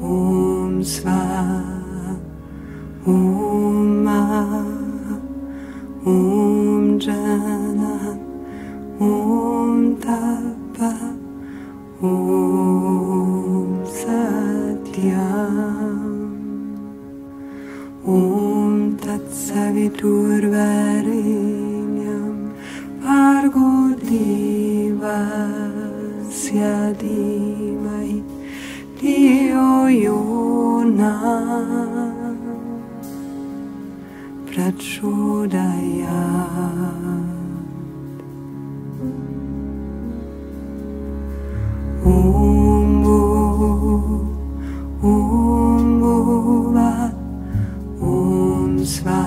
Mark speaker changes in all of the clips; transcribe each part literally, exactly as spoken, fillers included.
Speaker 1: Om Sva, Om Ma, Om Jana, Om Tapa, Om Satyam, Om Tat Saviturvarenyam, Bhargo Devasya Dhimai, Dhiyo Yona Prachodayat. Om Bhu, Om Bhuva, Om Sva,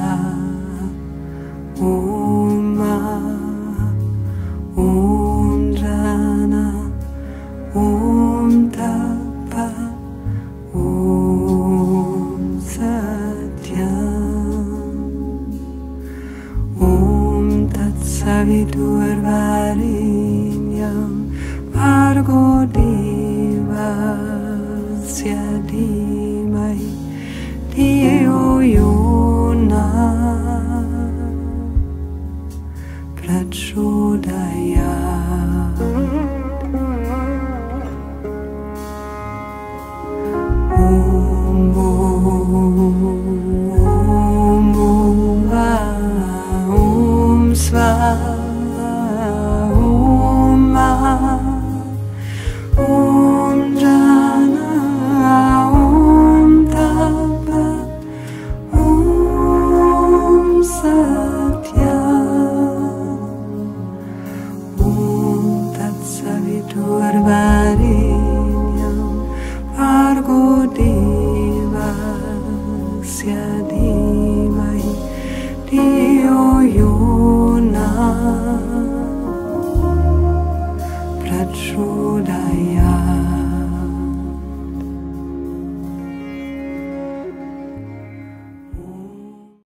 Speaker 1: Om Ma, Om Jana, Om Tapa, Om Satyam, Om Tat Saviturvarenyam, Bhargo Devasya Dhimai, Dhiyo Yona Prachodayat. Om Bhu, Om Bhuva, Om Sva, Om Ma, Om Jana, Om Tapa, Om Satyam, Om Tat Saviturvarenyam, Bhargo Devasya Dhimai,